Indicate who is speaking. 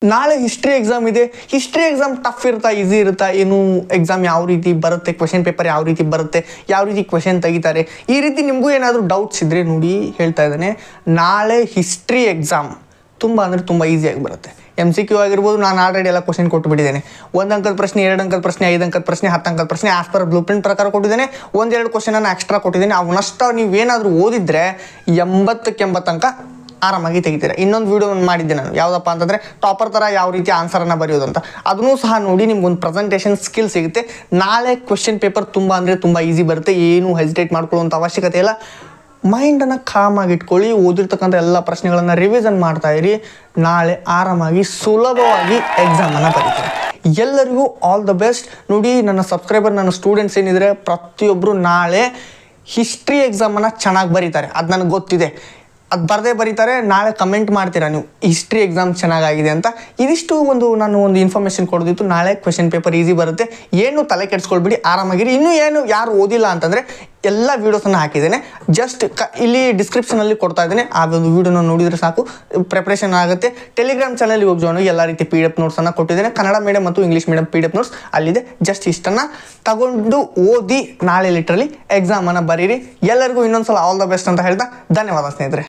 Speaker 1: ನಾಳೆ history exam ಇದೆ. History exam tough ಇರುತ್ತಾ ಈಸಿ ಇರುತ್ತಾ, ಏನು ಎಕ್ಸಾಮ್ ಯಾವ ರೀತಿ ಬರುತ್ತೆ, ಕ್ವೆಶನ್ ಪೇಪರ್ ಯಾವ ರೀತಿ ಬರುತ್ತೆ, ಯಾವ ರೀತಿ ಕ್ವೆಶನ್ ತೆಗಿತಾರೆ, ಈ ರೀತಿ ನಿಮಗೂ ಏನಾದರೂ ಡೌಟ್ಸ್ ಇದ್ದರೆ ನೋಡಿ ಹೇಳ್ತಾ ಇದ್ದಾನೆ. ನಾಳೆ ಹಿಸ್ಟ್ರಿ ಎಕ್ಸಾಮ್ ತುಂಬ ಅಂದರೆ ತುಂಬ ಈಸಿಯಾಗಿ ಬರುತ್ತೆ. MCQ ಆಗಿರ್ಬೋದು, ನಾನು ಆಲ್ರೆಡಿ ಎಲ್ಲ ಕ್ವೆಶನ್ ಕೊಟ್ಟುಬಿಟ್ಟಿದ್ದೇನೆ. 1 ಅಂಕದ ಪ್ರಶ್ನೆ, 2 ಅಂಕದ ಪ್ರಶ್ನೆ, 5 ಅಂಕದ ಪ್ರಶ್ನೆ, 10 ಅಂಕದ ಪ್ರಶ್ನೆ ಆಸ್ ಪರ್ ಬ್ಲೂ ಪ್ರಿಂಟ್ ಪ್ರಕಾರ ಕೊಟ್ಟಿದ್ದೇನೆ. 1-2 ಕ್ವೆಶನನ್ನು ಎಕ್ಸ್ಟ್ರಾ ಕೊಟ್ಟಿದ್ದೇನೆ. ಅವನಷ್ಟು ನೀವೇನಾದರೂ ಓದಿದ್ರೆ 80ಕ್ಕೆ 80 ಅಂಕ ಆರಾಮಾಗಿ ತೆಗಿತೀರ. ಇನ್ನೊಂದು ವೀಡಿಯೋ ಮಾಡಿದ್ದೆ ನಾನು, ಯಾವುದಪ್ಪ ಅಂತಂದರೆ ಟಾಪರ್ ಥರ ಯಾವ ರೀತಿ ಆನ್ಸರನ್ನು ಬರೆಯೋದು ಅಂತ. ಅದನ್ನೂ ಸಹ ನೋಡಿ, ನಿಮ್ಗೊಂದು ಪ್ರೆಸೆಂಟೇಷನ್ ಸ್ಕಿಲ್ ಸಿಗುತ್ತೆ. ನಾಳೆ ಕ್ವೆಶನ್ ಪೇಪರ್ ತುಂಬ ಅಂದರೆ ತುಂಬ ಈಸಿ ಬರುತ್ತೆ. ಏನೂ ಹೆಸಿಟೇಟ್ ಮಾಡ್ಕೊಳ್ಳುವಂಥ ಅವಶ್ಯಕತೆ ಇಲ್ಲ. ಮೈಂಡನ್ನು ಕಾಮಾಗಿ ಇಟ್ಕೊಳ್ಳಿ, ಓದಿರ್ತಕ್ಕಂಥ ಎಲ್ಲ ಪ್ರಶ್ನೆಗಳನ್ನು ರಿವಿಷನ್ ಮಾಡ್ತಾ ಇರಿ. ನಾಳೆ ಆರಾಮಾಗಿ ಸುಲಭವಾಗಿ ಎಕ್ಸಾಮನ್ನು ಬರೀತಾರೆ. ಎಲ್ಲರಿಗೂ ಆಲ್ ದ ಬೆಸ್ಟ್. ನೋಡಿ, ನನ್ನ ಸಬ್ಸ್ಕ್ರೈಬರ್, ನನ್ನ ಸ್ಟೂಡೆಂಟ್ಸ್ ಏನಿದ್ರೆ ಪ್ರತಿಯೊಬ್ಬರು ನಾಳೆ ಹಿಸ್ಟ್ರಿ ಎಕ್ಸಾಮನ್ನು ಚೆನ್ನಾಗಿ ಬರೀತಾರೆ. ಅದು ನನಗೆ ಗೊತ್ತಿದೆ. ಅದು ಬರದೇ ಬರೀತಾರೆ. ನಾಳೆ ಕಮೆಂಟ್ ಮಾಡ್ತೀರಾ ನೀವು ಹಿಸ್ಟ್ರಿ ಎಕ್ಸಾಮ್ ಚೆನ್ನಾಗಾಗಿದೆ ಅಂತ. ಇದಿಷ್ಟು ನಾನು ಒಂದು ಇನ್ಫಾರ್ಮೇಷನ್ ಕೊಡೋದಿತ್ತು. ನಾಳೆ ಕ್ವೆಶನ್ ಪೇಪರ್ ಈಸಿ ಬರುತ್ತೆ. ಏನು ತಲೆ ಕೆಡಿಸ್ಕೊಳ್ಬಿಡಿ, ಆರಾಮಾಗಿರಿ. ಇನ್ನೂ ಏನು ಯಾರು ಓದಿಲ್ಲ ಅಂತಂದರೆ ಎಲ್ಲ ವೀಡಿಯೋಸನ್ನು ಹಾಕಿದ್ದೇನೆ. ಜಸ್ಟ್ ಇಲ್ಲಿ ಡಿಸ್ಕ್ರಿಪ್ಷನಲ್ಲಿ ಕೊಡ್ತಾ ಇದ್ದೇನೆ. ಆ ಒಂದು ವೀಡಿಯೋನ ನೋಡಿದರೆ ಸಾಕು, ಪ್ರಿಪ್ರೇಷನ್ ಆಗುತ್ತೆ. ಟೆಲಿಗ್ರಾಮ್ ಚಾನಲ್ಗೆ ಹೋಗಿ ಜಾಯ್ನ್ ಆಗಿ ಎಲ್ಲ ರೀತಿ PDF ನೋಟ್ಸನ್ನು ಕೊಟ್ಟಿದ್ದೇನೆ. ಕನ್ನಡ ಮೀಡಿಯಂ ಮತ್ತು ಇಂಗ್ಲೀಷ್ ಮೀಡಿಯಂ PDF ನೋಟ್ಸ್ ಅಲ್ಲಿದೆ. ಜಸ್ಟ್ ಇಷ್ಟನ್ನು ತಗೊಂಡು ಓದಿ ನಾಳೆ ಲಿಟ್ರಲಿ ಎಕ್ಸಾಮನ್ನು ಬರೀರಿ. ಎಲ್ಲರಿಗೂ ಇನ್ನೊಂದು ಸಲ ಆಲ್ ದ ಬೆಸ್ಟ್ ಅಂತ ಹೇಳ್ತಾ ಧನ್ಯವಾದ ಸ್ನೇಹಿತರೆ.